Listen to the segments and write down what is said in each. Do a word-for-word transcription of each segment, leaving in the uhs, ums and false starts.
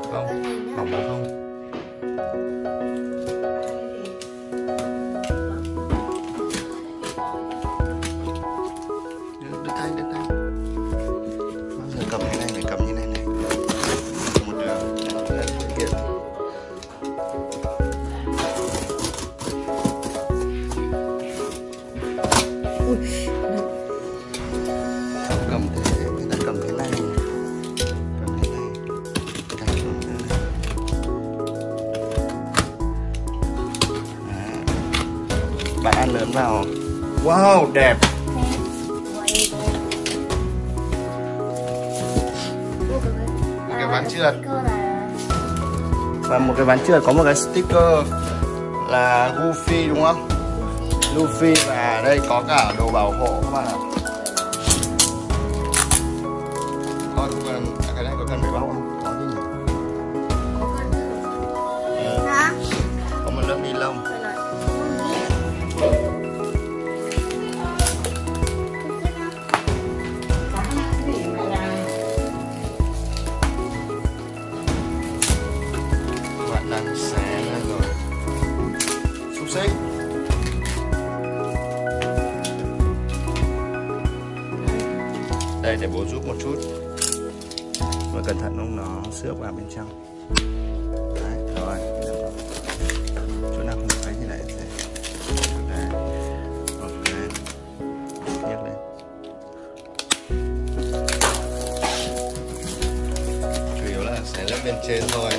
Không, bỏng được không? Đưa tay, đưa tay. Bao giờ cầm cái này phải cầm như này này. Một đường, lên kia. Cầm thế, người ta cầm thế này. Cầm thế này. Cài xuống thế này. Bạn ăn lớn vào. Wow, đẹp. Một cái ván trượt. Và một cái ván trượt có một cái sticker là Goofy đúng không? Luffy, và đây có cả đồ bảo hộ các bạn ạ. Thôi không cần, cái này có cần phải bóc không? Có chứ nhỉ? Ừ. Có một lớp ni lông. Bạn đang xé ra rồi. Xúc xích. Đây để bố giúp một chút. Và cẩn thận không nó xước vào bên trong. Đấy, rồi. Chỗ nào không thấy thì lại sẽ. Đây. Ok. Nhấc lên. Chủ yếu là xé lớp bên trên thôi.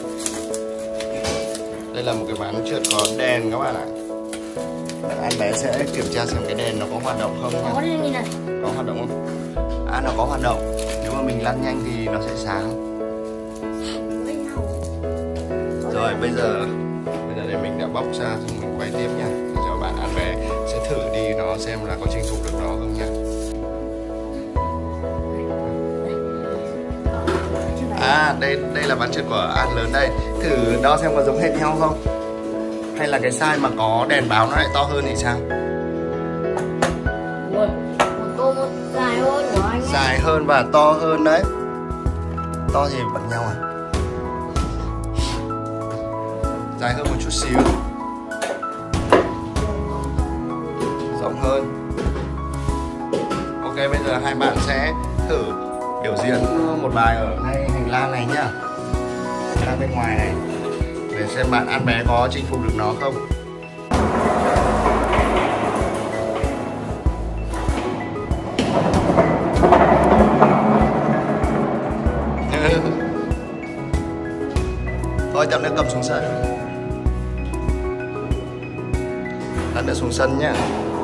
Đây là một cái ván trượt có đèn các bạn ạ. Anh bé sẽ kiểm tra xem cái đèn nó có hoạt động không nha. Có hoạt động không? À, nó có hoạt động. Nếu mà mình lăn nhanh thì nó sẽ sáng. Rồi bây giờ bây giờ để mình đã bóc ra xong mình quay tiếp nha, để cho bạn ăn bé sẽ thử đi nó xem là có chinh phục được nó không nha. À đây đây là ván trượt của An lớn đây. Thử đo xem có giống hệt nhau không? Hay là cái size mà có đèn báo nó lại to hơn thì sao? Dài hơn của anh. Dài hơn và to hơn đấy. To thì bằng nhau à? Dài hơn một chút xíu. Rộng hơn. Ok, bây giờ hai bạn sẽ thử biểu diễn một bài ở ngay hành lang này nhá. Hành lang bên ngoài này. Để xem bạn ăn bé có chinh phục được nó không. Thôi tao nữa cầm xuống sân. Tao nữa xuống sân nhá.